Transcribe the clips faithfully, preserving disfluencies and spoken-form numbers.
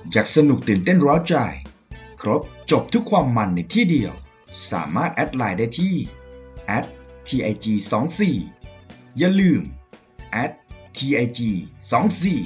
อยากสนุกตื่นเต้นร้าวใจครบจบทุกความมันในที่เดียวสามารถแอดไลน์ได้ที่ แอท ที ไอ จี ยี่สิบสี่ อย่าลืม แอท ที ไอ จี ยี่สิบสี่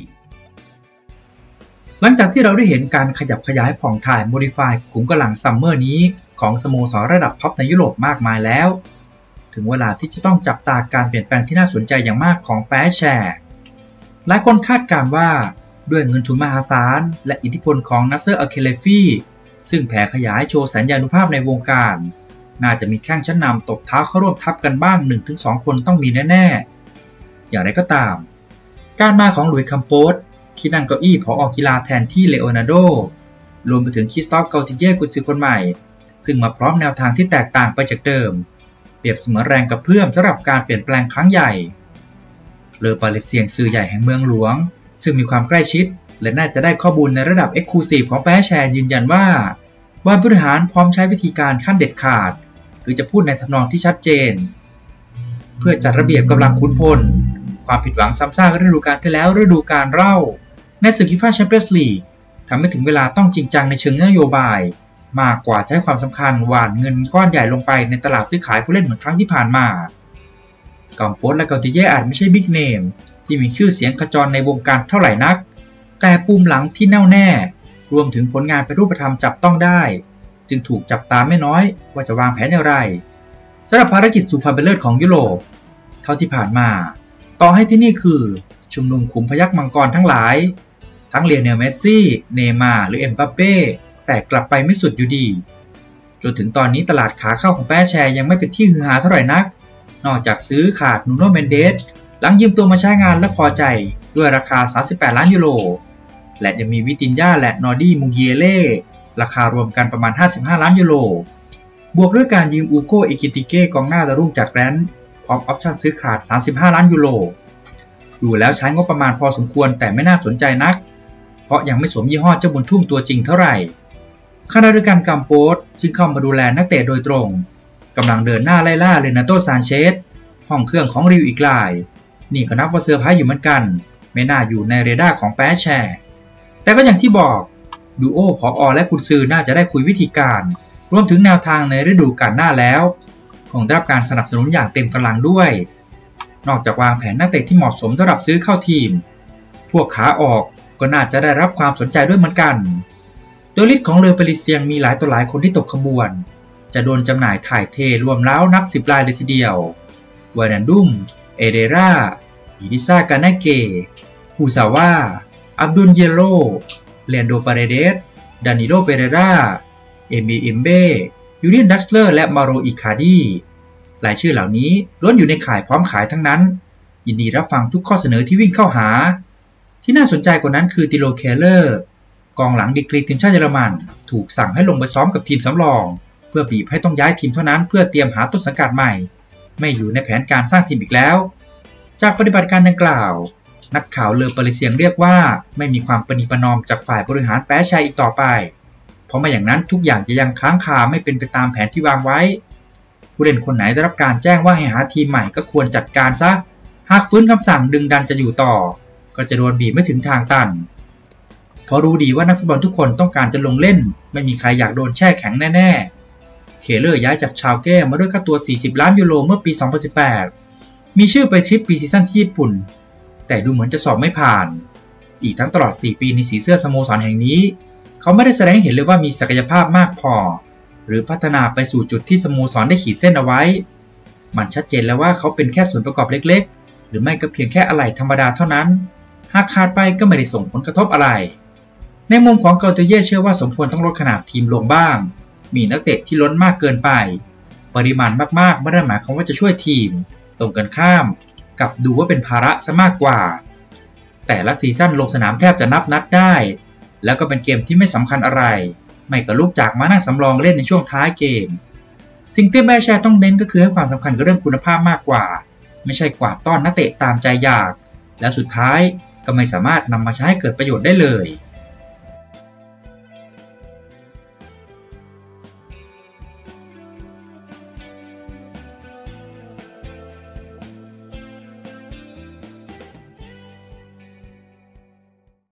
หลังจากที่เราได้เห็นการขยับขยายผ่องถ่าย Modify กลุ่มกำลังซัมเมอร์นี้ของสโมสรระดับท็อปในยุโรปมากมายแล้วถึงเวลาที่จะต้องจับตาการเปลี่ยนแปลงที่น่าสนใจอย่างมากของแปแชร์หลายคนคาดการณ์ว่าด้วยเงินทุนมหาศาลและอิทธิพลของนัสเซอร์ อัลเคเลฟีซึ่งแผ่ขยายโชว์สัญญานุภาพในวงการน่าจะมีแข้งชั้นนำตบเท้าเข้าร่วมทัพกันบ้าง หนึ่งถึงสอง คนต้องมีแน่ๆอย่างไรก็ตามการมาของหลุยส์ คัมโปสที่นั่งเก้าอี้ผอ.กีฬาแทนที่เลโอนาร์โดรวมไปถึงคริสตอฟ เกาติเย่กุนซือคนใหม่ซึ่งมาพร้อมแนวทางที่แตกต่างไปจากเดิมเปรียบเสมือนแรงกระเพื่อมสำหรับการเปลี่ยนแปลงครั้งใหญ่เลอปาเลเซียงสื่อใหญ่แห่งเมืองหลวงซึ่งมีความใกล้ชิดและน่าจะได้ข้อมูลในระดับ Exclusive ของแปแชร์ยืนยันว่าบอร์ดบริหารพร้อมใช้วิธีการขั้นเด็ดขาดหรือจะพูดในทำนองที่ชัดเจนเพื่อจัดระเบียบกำลังขุนพลความผิดหวังซ้ำซากฤดูกาลที่แล้วฤดูกาลเล่าในศึกยูฟ่าแชมเปี้ยนส์ลีกทำให้ถึงเวลาต้องจริงจังในเชิงนโยบายมากกว่าจะให้ความสำคัญหว่านเงินก้อนใหญ่ลงไปในตลาดซื้อขายผู้เล่นเหมือนครั้งที่ผ่านมากัมโปสและเกาติเย่อาจไม่ใช่บิ๊กเนมที่มีชื่อเสียงขจรในวงการเท่าไหร่นักแต่ปูมหลังที่แน่วแน่รวมถึงผลงานเป็นรูปธรรมจับต้องได้จึงถูกจับตาไม่น้อยว่าจะวางแผนอย่างไรสำหรับภารกิจสู่ความเป็นเลิศของยุโรปเท่าที่ผ่านมาต่อให้ที่นี่คือชุมนุมขุมพยัคฆ์มังกรทั้งหลายทั้งเลโอเนล เมสซี่ เนย์มาร์หรือเอ็มบัปเป้แต่กลับไปไม่สุดอยู่ดีจนถึงตอนนี้ตลาดขาเข้าของแปแชร์ยังไม่เป็นที่ฮือฮาเท่าไหร่นักนอกจากซื้อขาดนูโน่ เมนเดสหลังยืมตัวมาใช้งานและพอใจด้วยราคาสามสิบแปดล้านยูโรและยังมีวิตินญ่าและนอร์ดี้ มูเกียเล่ราคารวมกันประมาณห้าสิบห้าล้านยูโรบวกด้วยการยืมอูโก อิกิติเก้กองหน้าดาวรุ่งจากแรนท์พร้อมออปชั่นซื้อขาดสามสิบห้าล้านยูโรดูแล้วใช้งบประมาณพอสมควรแต่ไม่น่าสนใจนักเพราะยังไม่สวมยี่ห้อเจ้าบุญทุ่มตัวจริงเท่าไหร่ขณะเดียวกันกัมโปสซึ่งเข้ามาดูแลนักเตะโดยตรงกำลังเดินหน้าไล่ล่าเรนาโต ซานเชสห้องเครื่องของริวอีกรายนี่ก็นับว่าเซอร์ไพรส์อยู่เหมือนกันไม่น่าอยู่ในเรดาร์ของแปแชร์แต่ก็อย่างที่บอกดูโอผอ.และกุนซือน่าจะได้คุยวิธีการรวมถึงแนวทางในฤดูกาลหน้าแล้วคงได้รับการสนับสนุนอย่างเต็มกำลังด้วยนอกจากวางแผนนักเตะที่เหมาะสมสำหรับซื้อเข้าทีมพวกขาออกก็น่าจะได้รับความสนใจด้วยเหมือนกันโดยฤทธิ์ของเลอปาเลเซียงมีหลายต่อหลายคนที่ตกขบวนจะโดนจำหน่ายถ่ายเทรวมแล้วนับสิบรายเลยทีเดียววานันดุมเอเดราอิดิซากานาเกฮูซาวาอับดุลเยโรเลนโดปาเรเดสดานิโลเปเรราเอมิเอมเบยูเรียนดักสเลอร์และมาโรอิคาดีรายชื่อเหล่านี้ล้วนอยู่ในข่ายพร้อมขายทั้งนั้นยินดีรับฟังทุกข้อเสนอที่วิ่งเข้าหาที่น่าสนใจกว่านั้นคือติโลเคเลอร์กองหลังดีกรีทีมชาติเยอรมันถูกสั่งให้ลงไปซ้อมกับทีมสำรองเพื่อบีบให้ต้องย้ายทีมเท่านั้นเพื่อเตรียมหาต้นสังกัดใหม่ไม่อยู่ในแผนการสร้างทีมอีกแล้วจากปฏิบัติการดังกล่าวนักข่าวเลอปาเลเซียงเรียกว่าไม่มีความประนีประนอมจากฝ่ายบริหารแปแชร์อีกต่อไปเพราะไม่อย่างนั้นทุกอย่างจะยังค้างคาไม่เป็นไปตามแผนที่วางไว้ผู้เล่นคนไหนได้รับการแจ้งว่าให้หาทีมใหม่ก็ควรจัดการซะหากฟื้นคำสั่งดึงดันจะอยู่ต่อก็จะโดนบีบไม่ถึงทางตันเพราะรู้ดีว่านักฟุตบอลทุกคนต้องการจะลงเล่นไม่มีใครอยากโดนแช่แข็งแน่ๆเคเลอร์ย้ายจากชาวแก้มาด้วยค่าตัวสี่สิบล้านยูโรเมื่อปีสองพันสิบแปดมีชื่อไปทริปปีซีซั่นที่ญี่ปุ่นแต่ดูเหมือนจะสอบไม่ผ่านอีกทั้งตลอดสี่ปีในสีเสื้อสโมสรแห่งนี้เขาไม่ได้แสดงให้เห็นเลยว่ามีศักยภาพมากพอหรือพัฒนาไปสู่จุดที่สโมสรได้ขีดเส้นเอาไว้มันชัดเจนแล้วว่าเขาเป็นแค่ส่วนประกอบเล็กๆหรือไม่ก็เพียงแค่อะไหล่ธรรมดาเท่านั้นหากขาดไปก็ไม่ได้ส่งผลกระทบอะไรในมุมของเกาติเย่เชื่อว่าสมควรต้องลดขนาดทีมลงบ้างมีนักเตะที่ล้นมากเกินไปปริมาณมากๆไม่ได้หมายความว่าจะช่วยทีมตรงกันข้ามกับดูว่าเป็นภาระซะมากกว่าแต่ละซีซั่นลงสนามแทบจะนับนัดได้แล้วก็เป็นเกมที่ไม่สำคัญอะไรไม่ก็ลุกจากมานั่งสำรองเล่นในช่วงท้ายเกมสิ่งที่แปแชร์ต้องเน้นก็คือให้ความสำคัญกับเรื่องคุณภาพมากกว่าไม่ใช่กวาดต้อนนักเตะตามใจอยากและสุดท้ายก็ไม่สามารถนำมาใช้ให้เกิดประโยชน์ได้เลย